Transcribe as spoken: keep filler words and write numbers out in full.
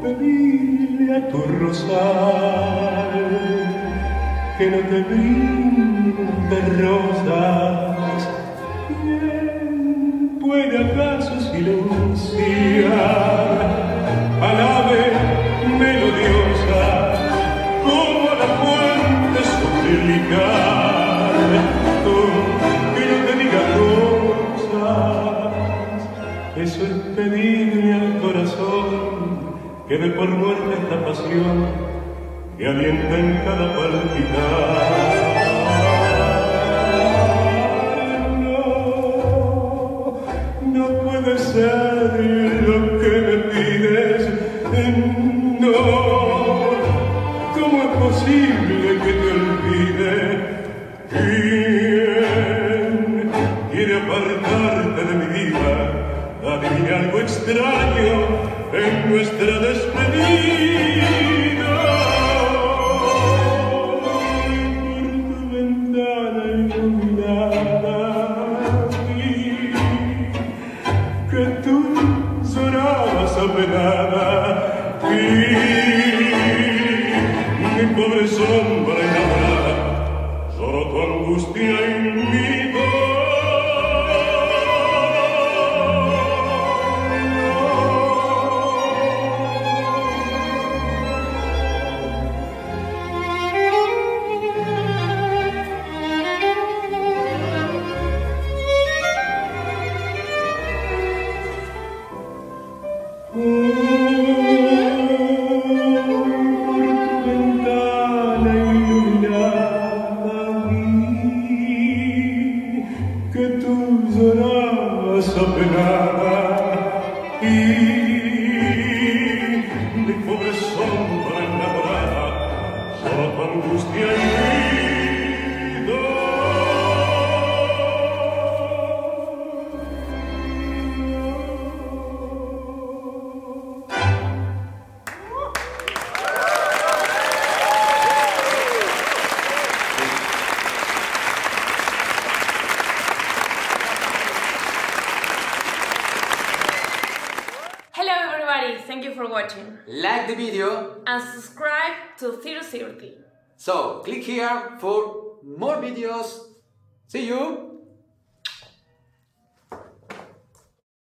pedirle a tu rosal que no te brinde rosas. ¿Quién puede acaso silenciar al ave melodiosa como a la fuente suplicar? Tú que no te diga cosas, eso es pedirle al corazón que dé por muerta esta pasión que alienta en cada palpitar. No, no puede ser lo que me pides, no. ¿Cómo es posible que te olvide? ¿Quién quiere apartarte de mi vida? Adivina algo extraño en nuestra despedida. Por tu ventana iluminada vi que tú llorabas apenada y mi pobre sombra enamorada lloró tu angustia y mi apenada y mi pobre sombra enamorada solo tu angustia y mi Thank you for watching. Like the video and subscribe to Theatre City. So click here for more videos. See you!